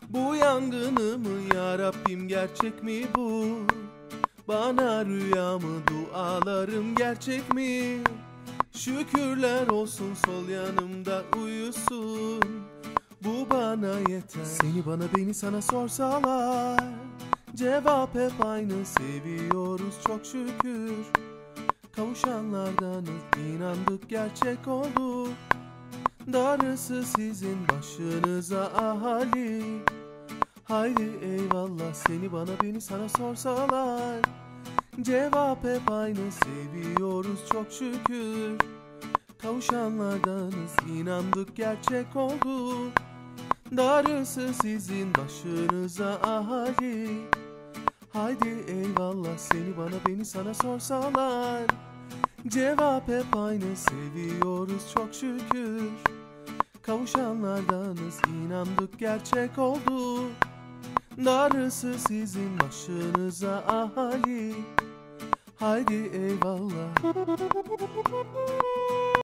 Bu yangını mı ya Rabbim, gerçek mi bu? Bana rüyamı, dualarım gerçek mi? Şükürler olsun, sol yanımda uyusun. Bu bana yeter. Seni bana, beni sana sorsalar, cevap hep aynı: seviyoruz çok şükür. Kavuşanlardanız, inandık, gerçek oldu. Darısı sizin başınıza ahali. Haydi eyvallah. Seni bana, beni sana sorsalar, cevap hep aynı: seviyoruz çok şükür. Kavuşanlardanız, inandık, gerçek oldu. Darısı sizin başınıza ahali. Haydi eyvallah. Seni bana, beni sana sorsalar, cevap hep aynı: seviyoruz çok şükür. Kavuşanlardanız, inandık, gerçek oldu. Darısı sizin başınıza ahali. Haydi eyvallah.